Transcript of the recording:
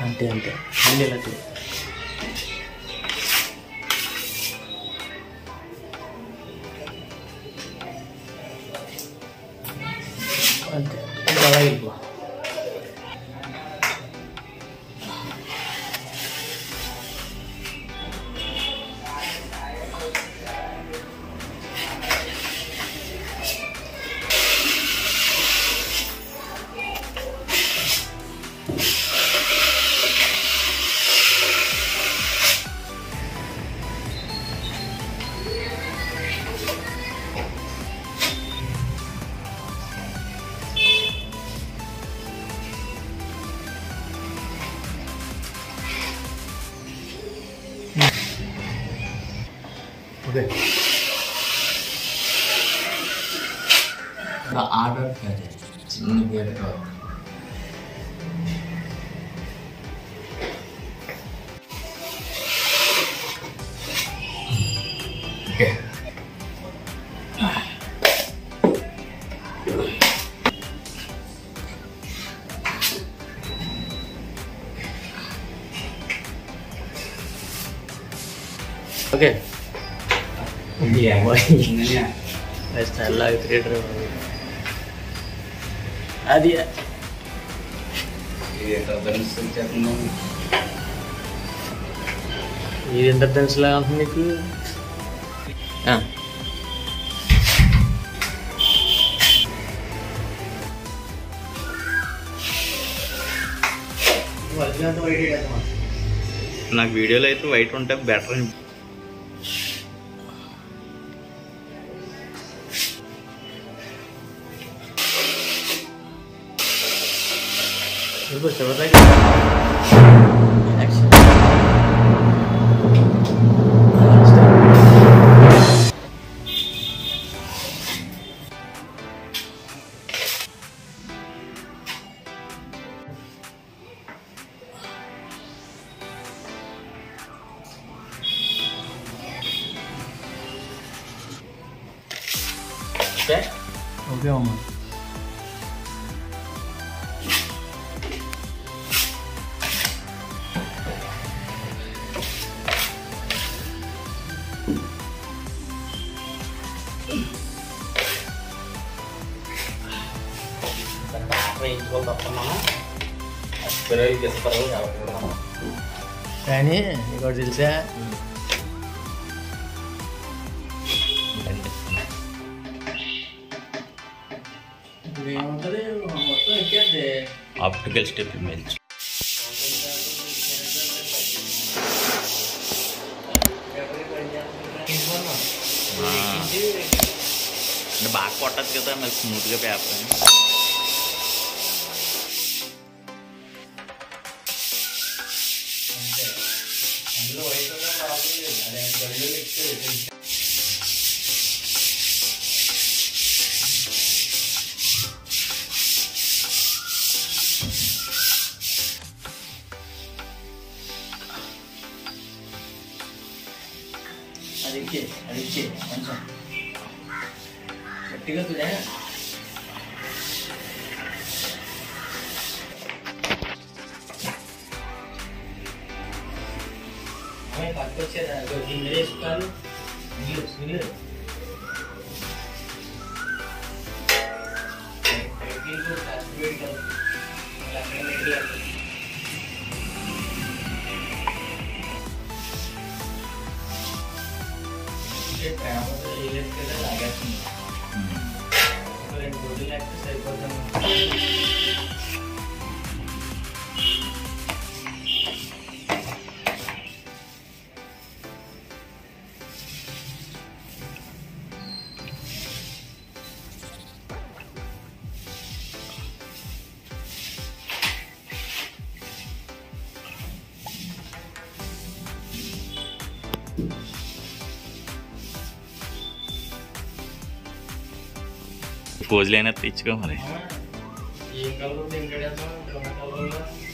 అంతే అంతే అన్నీ ఇలాంటివి. అంతే అలా ఇవ్వ. Okay. The order है चिन्नी गेट का. Okay. Okay. Iya, ini style lagi trader అది ఇది ఇంటర్డెన్స్లో ఇది ఇంటర్డెన్స్లా ఉంటుంది నీకు. నాకు వీడియోలో అయితే వైట్ ఉంటే బెటర్. ఓకే అమ్మ. కానీ ఇంకోటి తెలుసా, ఏముంటుంది మొత్తం ఎక్కేది ఆప్టికల్ స్టెప్ ఇమేజ్. అంటే బాగా కొట్టదు కదా మరి స్మూత్గా పేపర్ అని. అందులో వైట్ అదే అడిగి కొంచెం గట్టిగా తుడే. పట్టుకొచ్చేదా దీని మీద వేసుకోవాలి. నీళ్ళు లాగేస్తుంది. 2 రోజులు లేకపోతే సరిపోతాను. పోజులైనా తెచ్చుకో మరి. ఏం కలర్ తింటాడేమో కలర్